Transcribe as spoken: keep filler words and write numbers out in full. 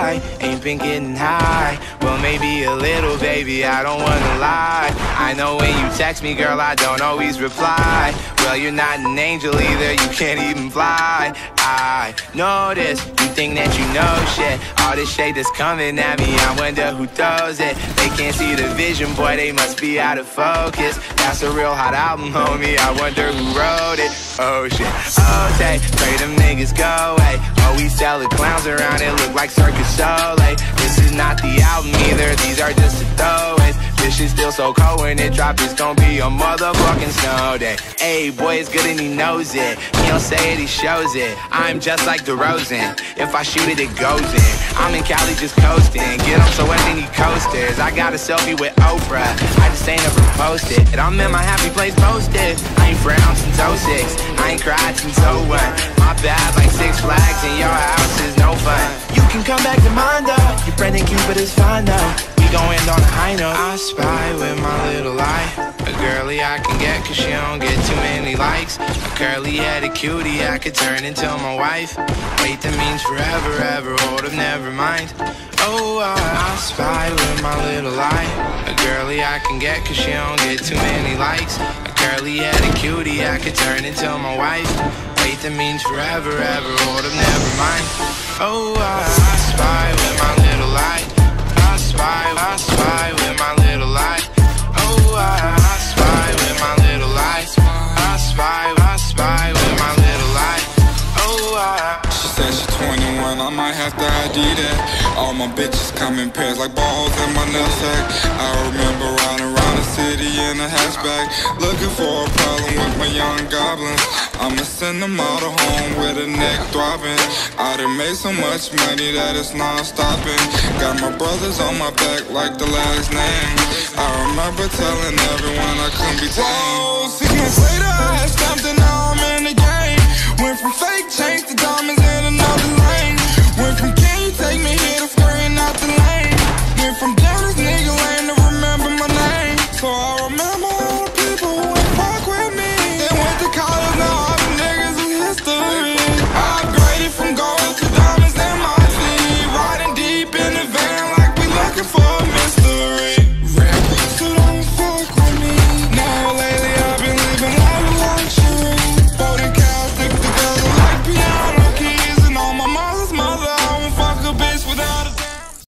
I ain't been getting high. Well, maybe a little, baby, I don't wanna lie. I know when you text me, girl, I don't always reply. Well, you're not an angel either, you can't even fly. I know this, you think that you know shit. All this shade that's coming at me, I wonder who throws it. They can't see the vision, boy, they must be out of focus. That's a real hot album, homie, I wonder who wrote it. Oh shit, okay, pray them niggas go away. Oh, we sell the clowns around, it look like Circus Soleil. This is not the album either, these are just the throwaways. This shit's still so cold when it drop, it's gon' be a motherfucking snow day. Ayy, boy, it's good and he knows it. He don't say it, he shows it. I'm just like DeRozan, if I shoot it, it goes in. I'm in Cali just coasting, get on so wet they need coasters. I got a selfie with Oprah, I just ain't ever posted. And I'm in my happy place posted. I ain't frowned since oh six, I ain't cried since oh one. My bad like Six Flags and your house is no fun. You can come back to mine though, your friend and Cupid is fine though. Gon' end on a high note. I spy with my little eye, a girly I can get cause she don't get too many likes. A curly-headed cutie I could turn into my wife. Wait, that means forever, ever, hold up, never mind. Oh, I, I spy with my little eye, a girly I can get cause she don't get too many likes. A curly-headed cutie I could turn into my wife. Wait, that means forever, ever, hold up, never mind. Oh, I, I spy with my little eye, I spy, I spy with my little eye. Oh, I, I spy with my little eye. I spy, I spy with my little eye. Oh, I. She said she's twenty-one, I might have to I D that. All my bitches come in pairs like balls in my nutsack. I remember riding around the city in a hatchback, looking for a problem with my young goblins. I'ma send them all to home with a neck throbbing. I done made so much money that it's non-stopping. Got my brothers on my back like the last name. I remember telling everyone I couldn't be tamed. Whoa, six months later I had stopped and now I'm in the game. Went from fake chains to diamonds